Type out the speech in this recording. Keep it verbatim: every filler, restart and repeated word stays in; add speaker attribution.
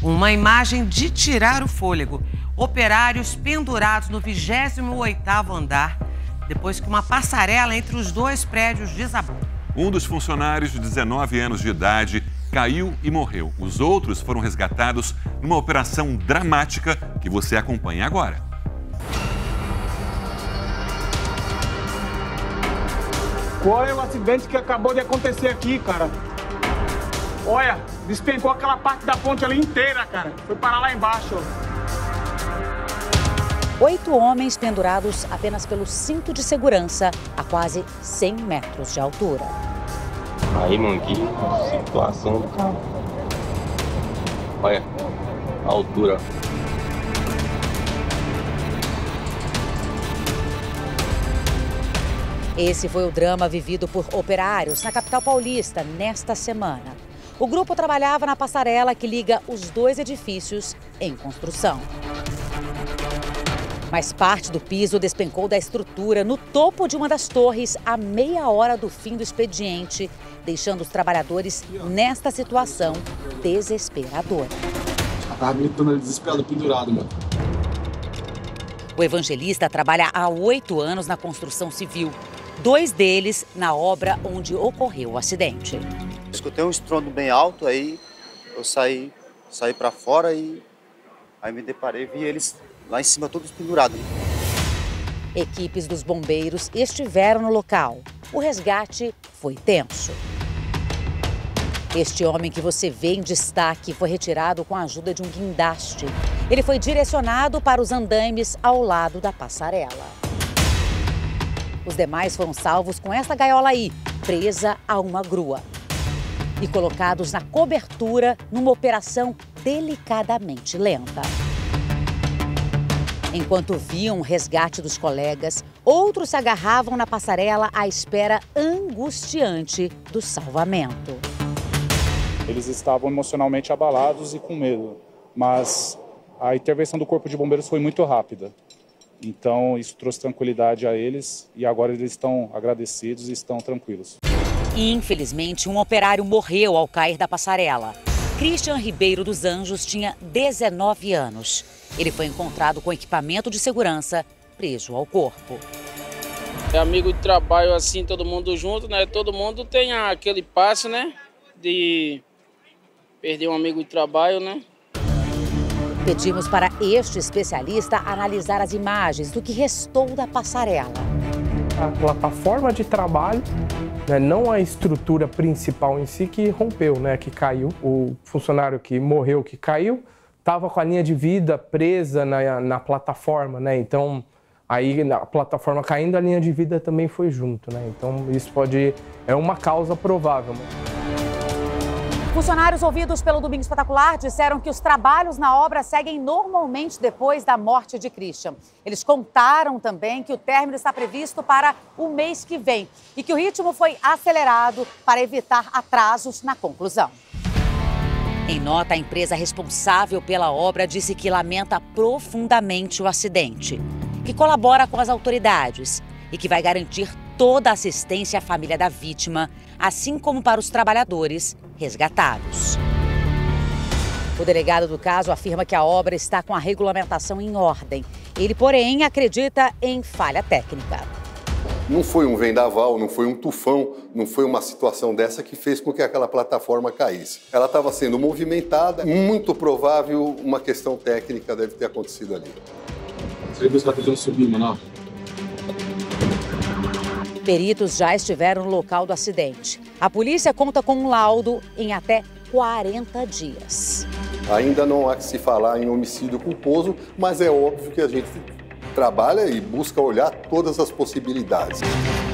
Speaker 1: Uma imagem de tirar o fôlego. Operários pendurados no vigésimo oitavo andar, depois que uma passarela entre os dois prédios desabou.
Speaker 2: Um dos funcionários de dezenove anos de idade caiu e morreu. Os outros foram resgatados numa operação dramática que você acompanha agora.
Speaker 3: Qual é o acidente que acabou de acontecer aqui, cara? Olha, despencou aquela parte da ponte ali inteira, cara. Foi parar lá embaixo, ó.
Speaker 4: Oito homens pendurados apenas pelo cinto de segurança a quase cem metros de altura.
Speaker 5: Aí, mano, que situação do carro. Olha a altura.
Speaker 4: Esse foi o drama vivido por operários na capital paulista nesta semana. O grupo trabalhava na passarela que liga os dois edifícios em construção. Mas parte do piso despencou da estrutura no topo de uma das torres a meia hora do fim do expediente, deixando os trabalhadores nesta situação desesperadora.
Speaker 6: Ela tava gritando ali, desesperado, pendurado, mano.
Speaker 4: O evangelista trabalha há oito anos na construção civil. Dois deles na obra onde ocorreu o acidente.
Speaker 7: Escutei um estrondo bem alto, aí eu saí, saí para fora e aí me deparei e vi eles lá em cima todos pendurados.
Speaker 4: Equipes dos bombeiros estiveram no local. O resgate foi tenso. Este homem que você vê em destaque foi retirado com a ajuda de um guindaste. Ele foi direcionado para os andaimes ao lado da passarela. Os demais foram salvos com essa gaiola aí, presa a uma grua. E colocados na cobertura numa operação delicadamente lenta. Enquanto viam o resgate dos colegas, outros se agarravam na passarela à espera angustiante do salvamento.
Speaker 8: Eles estavam emocionalmente abalados e com medo, mas a intervenção do Corpo de Bombeiros foi muito rápida. Então, isso trouxe tranquilidade a eles e agora eles estão agradecidos e estão tranquilos.
Speaker 4: Infelizmente, um operário morreu ao cair da passarela. Christian Ribeiro dos Anjos tinha dezenove anos. Ele foi encontrado com equipamento de segurança preso ao corpo.
Speaker 9: É amigo de trabalho assim, todo mundo junto, né? Todo mundo tem aquele passo, né? De perder um amigo de trabalho, né?
Speaker 4: Pedimos para este especialista analisar as imagens do que restou da passarela.
Speaker 10: A plataforma de trabalho, né, não a estrutura principal em si que rompeu, né, que caiu. O funcionário que morreu, que caiu, estava com a linha de vida presa na, na plataforma, né? Então, aí a plataforma caindo, a linha de vida também foi junto, né? Então, isso pode é uma causa provável.
Speaker 4: Funcionários ouvidos pelo Domingo Espetacular disseram que os trabalhos na obra seguem normalmente depois da morte de Christian. Eles contaram também que o término está previsto para o mês que vem e que o ritmo foi acelerado para evitar atrasos na conclusão. Em nota, a empresa responsável pela obra disse que lamenta profundamente o acidente, que colabora com as autoridades e que vai garantir toda a assistência à família da vítima, assim como para os trabalhadores resgatados. O delegado do caso afirma que a obra está com a regulamentação em ordem. Ele, porém, acredita em falha técnica.
Speaker 11: Não foi um vendaval, não foi um tufão, não foi uma situação dessa que fez com que aquela plataforma caísse. Ela estava sendo movimentada, muito provável uma questão técnica deve ter acontecido ali.
Speaker 6: Você viu que está tentando subir, mano?
Speaker 4: Peritos já estiveram no local do acidente. A polícia conta com um laudo em até quarenta dias.
Speaker 11: Ainda não há que se falar em homicídio culposo, mas é óbvio que a gente trabalha e busca olhar todas as possibilidades.